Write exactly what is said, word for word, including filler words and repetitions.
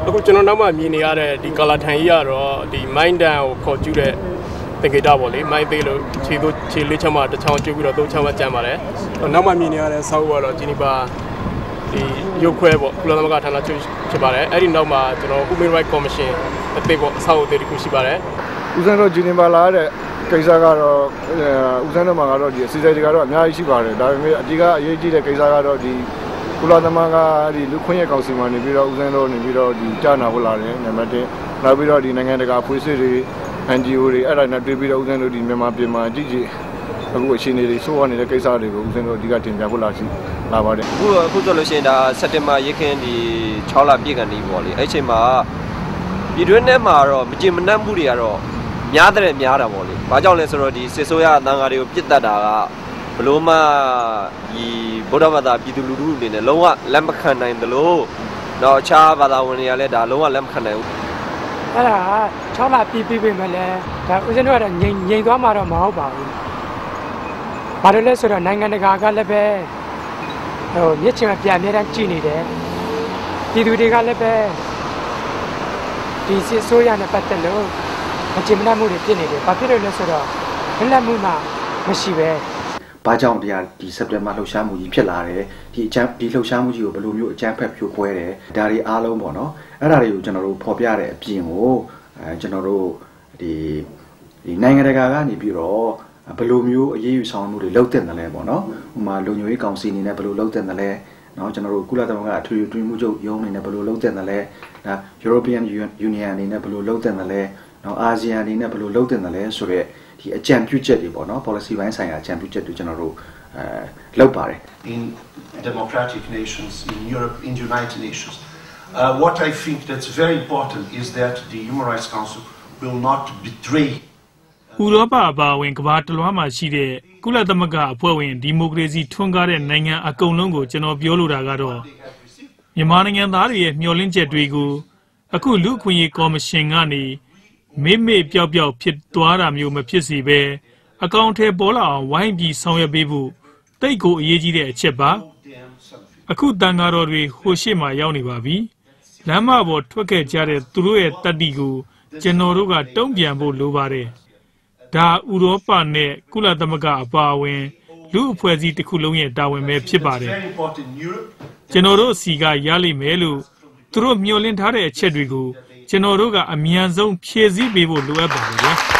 အခုကျွန်တော်နောက်မှမြင်နေရတဲ့ဒီကာလာထိုင်ကြီးကတော့ဒီမိုင်းတန်ကိုခေါ်ကျူးတဲ့သင်္ကေတပေါ့လေမိုင်းသေးလို့ခြေတို့ခြေလေးချမ်းမှာတစ်ချောင်းကျူးပြီးတော့သုံးချမ်းမှာကျန်ပါတယ်နောက်မှမြင်နေရတဲ့ဆောက်ကတော့ဂျီနီဗာဒီရုပ်ခွဲပေါ့ကုလသမဂ္ဂဌာနချုပ်ဖြစ်ပါတယ်အဲ့ဒီနောက်မှာကျွန်တော် Human Rights Commission အသေးပေါ့အဆောက်အဦတစ်ခုရှိပါတယ်ဦးစန်းတို့ဂျီနီဗာလာတဲ့ကိစ္စကတော့ဦးစန်းတို့မှာကတော့ဒီစီဆိုင်တွေကတော့အများကြီးရှိပါတယ်ဒါပေမဲ့အဓိကအရေးကြီးတဲ့ကိစ္စကတော့ဒီကုလသမဂ္ဂဒီလူခွင့်ရကောင်စီမှာနေပြီးတော့ဦးစန်းတို့နေပြီးတော့ဒီကြားနာဖို့လာတယ်နံပါတ်တစ်နောက်ပြီးတော့ဒီနိုင်ငံတကာဖွဲ့စည်းတွေ အန်ဂျီအို တွေအဲ့ဒါနဲ့တွေ့ပြီးတော့ဦးစန်းတို့ဒီမြန်မာပြည်မှာကြည့်ကြည့်အခုအခြေအနေတွေစိုးရနေတဲ့ကိစ္စတွေကိုဦးစန်းတို့အဓိကတင်ပြဖို့လာရှိလာပါတယ်အခုအခုဆိုလို့ရှိရင်ဒါစက်တင်ဘာရခင်ဒီ၆လပြည့်ကန်ဒီပေါ့လေအဲ့ချိန်မှာပြည်တွင်းထဲမှာတော့မကြင်မနှက်မှုတွေကတော့များတဲ့များတာပေါ့လေဘာကြောင့်လဲဆိုတော့ဒီစစ်ဆိုးရအတန်းကားတွေကိုပြစ်တက်တာကဘလို့မှဒီဗုဒ္ဓဘာသာပြည်သူလူထုအနေနဲ့လုံးဝလက်မခံနိုင်တယ်လို့တော့အခြားဘာသာဝင်တွေကလည်းဒါလုံးဝလက်မခံနိုင်ဘူးအဲ့ဒါ၆လပြည့်ပြည့်ပဲမဲ့လဲဒါဦးဇင်းတို့ကတော့ငြိမ်ငြိမ်သွားမှာတော့မဟုတ်ပါဘူးဘာလို့လဲဆိုတော့နိုင်ငံတကာကလည်းပဲဟိုမြစ်ချင်ပြန်အများတန်းကြည်နေတယ်ပြည်သူတွေကလည်းပဲဒီစစ်ဆိုးရနဲ့ပတ်သက်လို့မကြင်မနှက်မှုတွေဖြစ်နေတယ်ဘာဖြစ်လို့လဲဆိုတော့လက်မှုမှမရှိပဲဘာကြောင့်တရားဒီစက်တင်ဘာလှုပ်ရှားမှုကြီးဖြစ်လာတယ်ဒီအချမ်းဒီလှုပ်ရှားမှုကြီးကိုဘယ်လိုမျိုးအချမ်းဖက်ဖြိုးခွဲတယ်ဒါတွေအားလုံးပေါ့နော်အဲ့ဒါတွေကိုကျွန်တော်တို့ဖော်ပြတဲ့အပြင်ကိုအဲကျွန်တော်တို့ဒီဒီနိုင်ငံတကာကနေပြီးတော့ဘယ်လိုမျိုးအရေးယူဆောင်မှုတွေလုပ်တင်တယ်လဲပေါ့နော်ဥပမာလုံခြုံရေးကောင်စီအနေနဲ့ဘယ်လိုလုပ်တင်တယ်လဲနော်ကျွန်တော်တို့ကုလသမဂ္ဂအထွေထွေတွင်းမှုချုပ်ရုံးအနေနဲ့ဘယ်လိုလုပ်တင်တယ်လဲဒါ European Union အနေနဲ့ဘယ်လိုလုပ်တင်တယ်လဲနော်အာဆီယံအနေနဲ့ဘယ်လိုလုပ်တင်တယ်လဲဆိုတော့ဒီအကြံပြုချက်တွေပေါ့နော် policy ဘိုင်းဆိုင်ရာအကြံပြုချက်တွေကျွန်တော်တို့အဲလုပ်ပါတယ် in democratic nations in Europe in United Nations uh, what I think that's very important is that the Human Rights Council will not betray ဥရောပအပါအဝင်ကမ္ဘာတလွှားမှာရှိတဲ့ကုလသမဂ္ဂအဖွဲ့ဝင်ဒီမိုကရေစီထွန်းကားတဲ့နိုင်ငံအကုန်လုံးကိုကျွန်တော်ပြောလိုတာကတော့မြန်မာနိုင်ငံသားတွေရဲ့မျှော်လင့်ချက်တွေကိုအခုလူ့အခွင့်အရေးကော်မရှင်ကနေမေ့မေ့ပျောက်ပျောက်ဖြစ်သွားတာမျိုးမဖြစ်စေဘဲအကောင့်ထဲပေါ်လာအောင်ဝိုင်းပြီးဆောင်ရွက်ပေးဖို့တိတ်ကိုအရေးကြီးတဲ့အချက်ပါအခုတန်ဃာတော်တွေဟိုရှိမှရောက်နေပါပြီလမ်းမပေါ်ထွက်ခဲ့ကြတဲ့သူတို့ရဲ့တတိကိုကျွန်တော်တို့ကတုံ့ပြန်ဖို့လိုပါတယ်ဒါဥရောပနဲ့ကုလသမဂ္ဂအပါအဝင်လူအဖွဲ့အစည်းတစ်ခုလုံးရဲ့တာဝန်ပဲဖြစ်ပါတယ်ကျွန်တော်တို့စီကရလိမ့်မယ်လို့သူတို့မျှော်လင့်ထားတဲ့အချက်တွေကိုကျွန်တော်တို့ကအမြန်ဆုံးဖြည့်ဆည်းပေးဖို့လိုအပ်ပါတယ်